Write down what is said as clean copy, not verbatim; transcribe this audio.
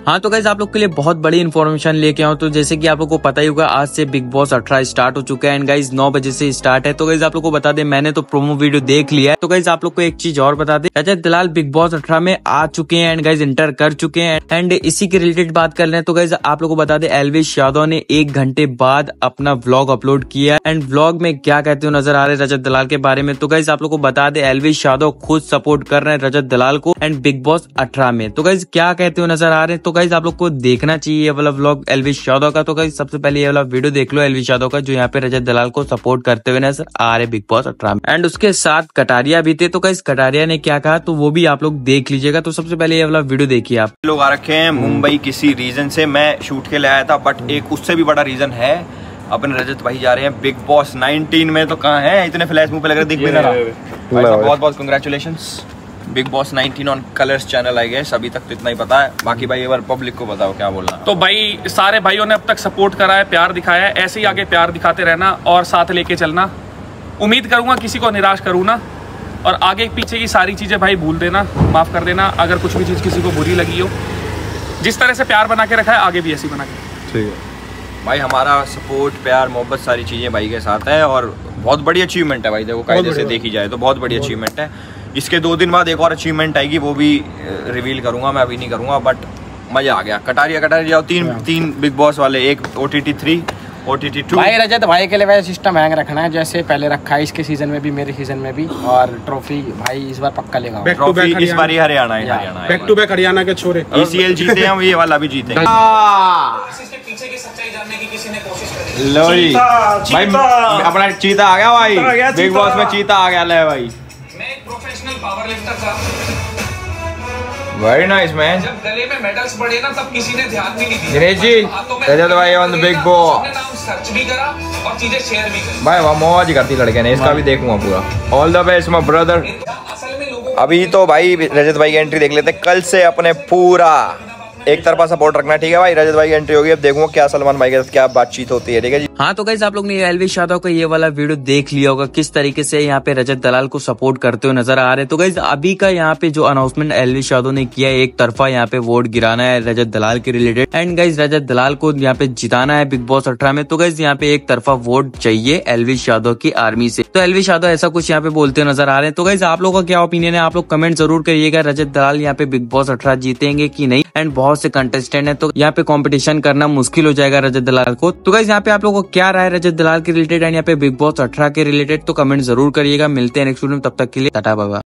हाँ तो गाइस आप लोग के लिए बहुत बड़ी इन्फॉर्मेशन लेके आऊँ। तो जैसे कि आप लोग को पता ही होगा, आज से बिग बॉस 18 स्टार्ट हो चुका है एंड गाइस 9 बजे से स्टार्ट है। तो गाइस आप लोग को बता दें, मैंने तो प्रोमो वीडियो देख लिया है। तो गाइस आप लोग को एक चीज और बता दें, रजत दलाल बिग बॉस 18 में आ चुके हैं एंड गाइस इंटर कर चुके हैं। एंड इसी के रिलेटेड बात कर रहे हैं तो गाइस आप लोग को बता दें, एल्विश यादव ने 1 घंटे बाद अपना व्लॉग अपलोड किया एंड व्लॉग में क्या कहते हो नजर आ रहे रजत दलाल के बारे में। तो गाइस आप लोग को बता दें, एल्विश यादव खुद सपोर्ट कर रहे हैं रजत दलाल को एंड बिग बॉस 18 में। तो गाइस क्या कहते हो नजर आ रहे हैं। तो गाइस आप लोग को देखना चाहिए ये वाला व्लॉग एल्विश यादव का। तो गाइस सबसे पहले ये वाला वीडियो देख लो एल्विश यादव का, जो यहाँ पे रजत दलाल को सपोर्ट करते हुए नजर आ रहे बिग बॉस 18 में। एंड उसके साथ कटारिया भी थे। तो गाइस कटारिया ने क्या कहा तो वो भी आप लोग देख लीजिएगा। तो सबसे पहले ये वाला वीडियो देखिए। आप लोग आ रखे हैं मुंबई किसी रीजन से, मैं शूट के लिए आया था, बट एक उससे भी बड़ा रीजन है, अपने रजत भाई जा रहे हैं बिग बॉस 19 में। तो कहाँ है, इतने फ्लैश मुंह पे लग रहे, दिख भी नहीं रहा। बहुत बहुत congratulations big boss 19 on Colors channel आई गए। अभी तक तो इतना ही पता है, बाकी भाई एक बार पब्लिक को बताओ क्या बोलना। तो भाई सारे भाइयों ने अब तक सपोर्ट करा है, प्यार दिखाया है, ऐसे ही आगे प्यार दिखाते रहना और साथ लेके चलना। उम्मीद करूंगा किसी को निराश करूँ ना, और आगे पीछे की सारी चीजें भाई भूल देना, माफ कर देना अगर कुछ भी चीज किसी को बुरी लगी हो। जिस तरह से प्यार बना के रखा है आगे भी ऐसी बना के। ठीक है भाई, हमारा सपोर्ट प्यार मोहब्बत सारी चीजें भाई के साथ है और बहुत बड़ी अचीवमेंट है भाई। देखो कायदे से देखी जाए तो बहुत बड़ी अचीवमेंट है। इसके 2 दिन बाद एक और अचीवमेंट आएगी, वो भी रिवील करूंगा मैं, अभी नहीं करूंगा, बट मजा आ गया। कटारिया जाओ, तीन बिग बॉस वाले, एक OTT 3 OTT 2। भाई रजत भाई के लिए वैसे सिस्टम हैंग रखना है जैसे पहले रखा है, इसके सीजन में भी मेरे सीजन में भी। और ट्रॉफी भाई इस बार पक्का लेगा। ट्रॉफी इस बार हरियाणा है, बैक टू बैक हरियाणा के छोरे। ECL जीते हैं, ये वाला भी जीते हैं। पीछे की सच्चाई जानने की किसी ने कोशिश करी। लो जी भाई, अपना चीता आ गया भाई, बिग बॉस में चीता आ गया। ले भाई, मैं एक प्रोफेशनल पावर लिफ्टर था। Very nice man. जब गले में मेडल्स पड़े ना तब किसी ने ध्यान भी नहीं दिया। दिनेश जी, रजत भाई ऑन द बिग बॉस। नाम सर्च भी करा और चीजें शेयर भी करी भाई, वह मौज करती लड़के ने, इसका भी देखूंगा पूरा। All the best my brother. असल में लोगों अभी तो भाई रजत भाई की एंट्री देख लेते, कल से अपने पूरा एक तरफा सपोर्ट रखना, ठीक है भाई। रजत भाई की एंट्री होगी, अब देखूंगा क्या सलमान भाई के साथ क्या बातचीत होती है, ठीक है जी। हाँ तो गाइस आप लोग ने एल्विश यादव का ये वाला वीडियो देख लिया होगा, किस तरीके से यहाँ पे रजत दलाल को सपोर्ट करते हुए नजर आ रहे हैं। तो गाइस अभी का यहाँ पे जो अनाउंसमेंट एल्विश यादव ने किया है, एक तरफा यहाँ पे वोट गिराना है रजत दलाल के related and guys Rajat Dalal को यहाँ पे जिताना है बिग बॉस 18 में। तो गाइस यहाँ पे एक तरफा वोट चाहिए एल्विश यादव की आर्मी से। तो एल्विश यादव ऐसा कुछ यहाँ पे बोलते हुए नजर आ रहे हैं। तो गाइस आप लोगों का क्या ओपिनियन है, आप लोग कमेंट जरूर करिएगा। रजत दलाल यहाँ पे बिग बॉस 18 जीतेंगे की नहीं। एंड बहुत से कंटेस्टेंट है, तो यहाँ पे कंपटीशन करना मुश्किल हो जाएगा रजत दलाल को। तो गाइस यहाँ पे आप लोगों को क्या राय रजत दलाल के रिलेटेड एंड यहाँ पे बिग बॉस 18 के रिलेटेड, तो कमेंट जरूर करिएगा। मिलते हैं नेक्स्ट वीडियो में, तब तक के लिए टाटा बाय बाय।